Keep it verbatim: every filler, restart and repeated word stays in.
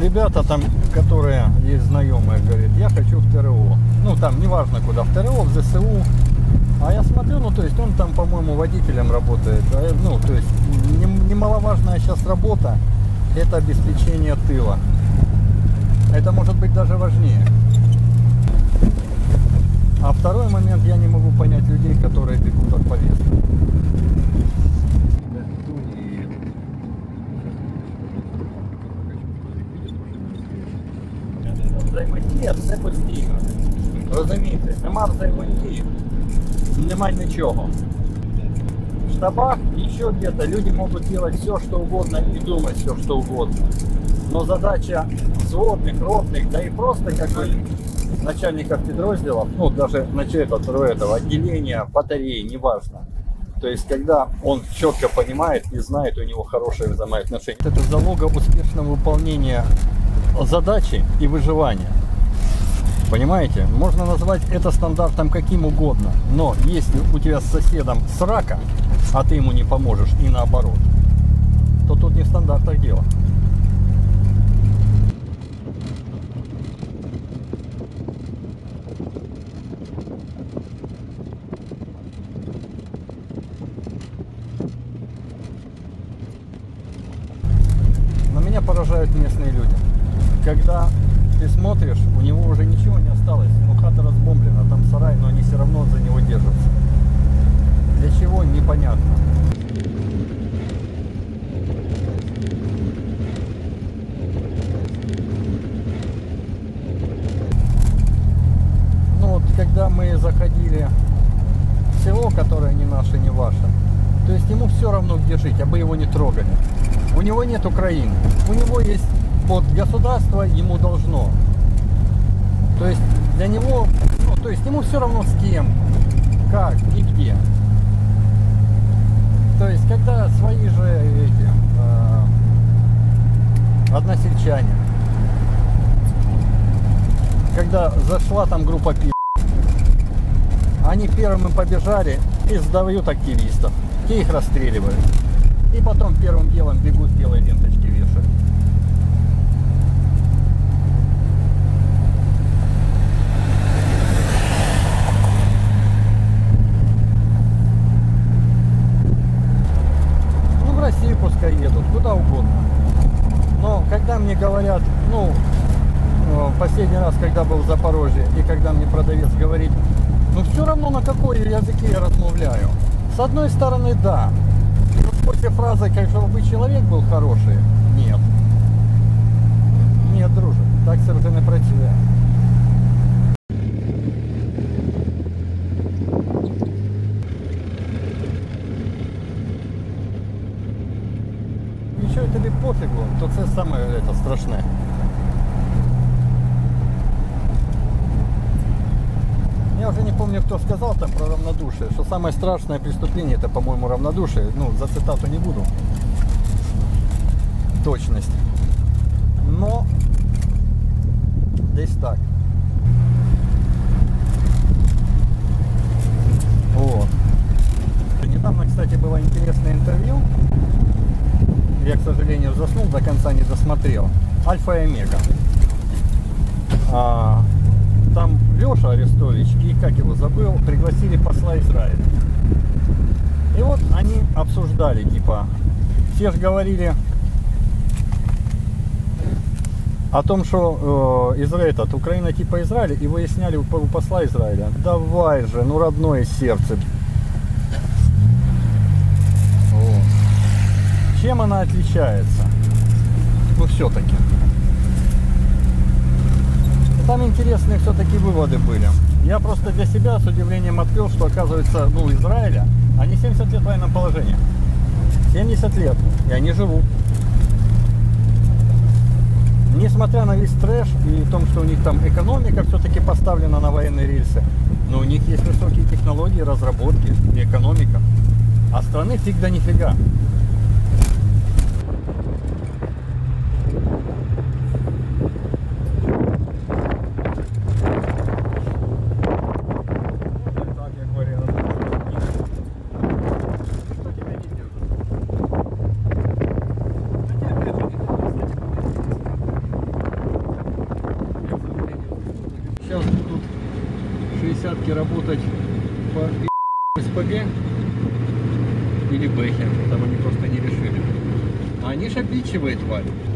ребята там, которые есть знакомые, говорят, я хочу в ТРО. Ну там неважно куда, в ТРО, в ЗСУ. А я смотрю, ну то есть он там, по-моему, водителем работает. Ну то есть немаловажная сейчас работа — это обеспечение тыла. Это может быть даже важнее. А второй момент, я не могу понять людей, которые бегут от повестки. Взаємодія – все постійно. Розумієте, нема взаємодії, нема ничего. В штабах, еще где-то люди могут делать все, что угодно и думать все, что угодно. Но задача взводных, ротных, да и просто как бы начальников подразделов, ну даже начальника этого отделения, батареи, неважно. То есть когда он четко понимает и знает, у него хорошие взаимоотношения. Это залога успешного выполнения задачи и выживания. Понимаете? Можно назвать это стандартом каким угодно, но если у тебя с соседом срака, а ты ему не поможешь и наоборот, то тут не в стандартах дело. Но меня поражают местные люди. Когда ты смотришь, у него уже ничего не осталось, ну хата разбомблена, там сарай, но они все равно за него держатся. Для чего, непонятно. Ну вот, когда мы заходили в село, которое не наше, не ваше, то есть ему все равно где жить, а бы его не трогали. У него нет Украины, у него есть вот государство, ему должно. То есть для него, ну, то есть ему все равно с кем, как и где. То есть когда свои же эти э, односельчане, когда зашла там группа пи***, они первыми побежали и сдают активистов, те их расстреливают. И потом первым делом бегут, белые ленточки вешают. Ну, в Россию пускай едут, куда угодно. Но когда мне говорят, ну, последний раз, когда был в Запорожье, и когда мне продавец говорит, ну все равно на какой языке я размовляю. С одной стороны, да. После фразы, как чтобы человек был хороший, нет. Нет, друже, так це вже не працює. Нічого тобі пофігу, то це саме це, страшне. Я уже не помню, кто сказал там про равнодушие, что самое страшное преступление — это, по-моему, равнодушие. Ну, за цитату не буду. Точность. Но здесь так. Вот. Недавно, кстати, было интересное интервью. Я, к сожалению, заснул, до конца не досмотрел. Альфа и Омега. А, там Леша Арестович и, как его забыл, пригласили посла Израиля. И вот они обсуждали, типа, все же говорили о том, что э, Израиль, этот, Украина типа Израиля, и выясняли у посла Израиля, давай же, ну родное сердце. Вот. Чем она отличается? Ну все-таки. Там интересные все-таки выводы были. Я просто для себя с удивлением открыл, что оказывается, ну, Израиля, они семьдесят лет в военном положении. семьдесят лет. И они живут. Несмотря на весь трэш и в том, что у них там экономика все-таки поставлена на военные рельсы, но у них есть высокие технологии, разработки и экономика. А страны фиг да нифига. Сейчас будут шестидесятки работать по СПГ или Бэхе, там они просто не решили. А они ж обидчивые твари.